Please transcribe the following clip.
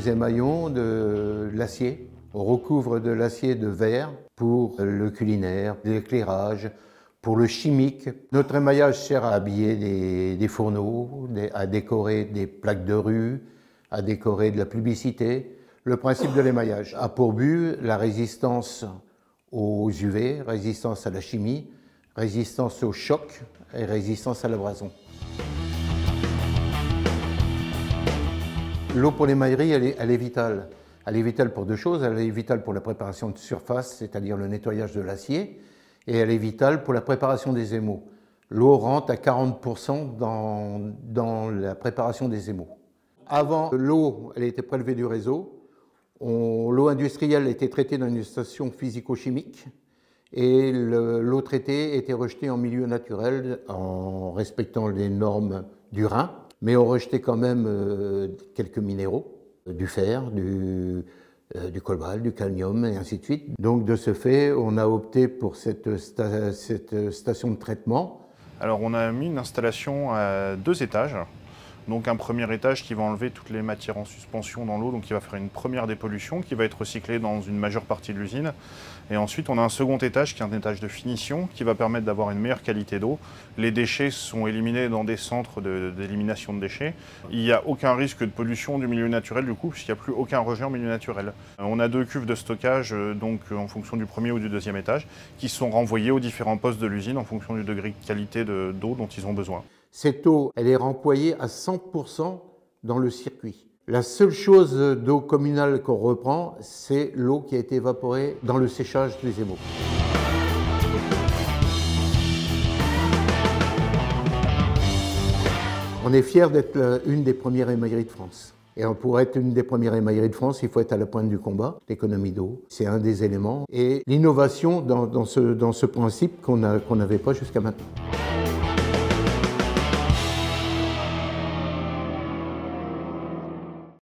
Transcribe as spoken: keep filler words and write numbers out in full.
Nous émaillons de l'acier. On recouvre de l'acier de verre pour le culinaire, l'éclairage, pour le chimique. Notre émaillage sert à habiller des, des fourneaux, des, à décorer des plaques de rue, à décorer de la publicité. Le principe de l'émaillage a pour but la résistance aux U V, résistance à la chimie, résistance au choc et résistance à l'abrasion. L'eau pour l'émaillerie, elle est, elle est vitale. Elle est vitale pour deux choses. Elle est vitale pour la préparation de surface, c'est-à-dire le nettoyage de l'acier, et elle est vitale pour la préparation des émaux. L'eau rentre à quarante pour cent dans, dans la préparation des émaux. Avant, l'eau, elle était prélevée du réseau. L'eau industrielle était traitée dans une station physico-chimique et l'eau traitée était rejetée en milieu naturel en respectant les normes du Rhin, mais on rejetait quand même euh, quelques minéraux, du fer, du, euh, du cobalt, du cadmium et ainsi de suite. Donc de ce fait, on a opté pour cette, sta cette station de traitement. Alors on a mis une installation à deux étages. Donc un premier étage qui va enlever toutes les matières en suspension dans l'eau, donc qui va faire une première dépollution qui va être recyclée dans une majeure partie de l'usine. Et ensuite on a un second étage qui est un étage de finition qui va permettre d'avoir une meilleure qualité d'eau. Les déchets sont éliminés dans des centres d'élimination de, de déchets. Il n'y a aucun risque de pollution du milieu naturel du coup, puisqu'il n'y a plus aucun rejet en milieu naturel. On a deux cuves de stockage donc en fonction du premier ou du deuxième étage qui sont renvoyées aux différents postes de l'usine en fonction du degré de qualité d'eau dont ils ont besoin. Cette eau, elle est remployée à cent pour cent dans le circuit. La seule chose d'eau communale qu'on reprend, c'est l'eau qui a été évaporée dans le séchage des émaux. On est fiers d'être une des premières émailleries de France. Et pour être une des premières émailleries de France, il faut être à la pointe du combat. L'économie d'eau, c'est un des éléments. Et l'innovation dans, dans, ce, dans ce principe qu'on n'a qu'on n'avait pas jusqu'à maintenant.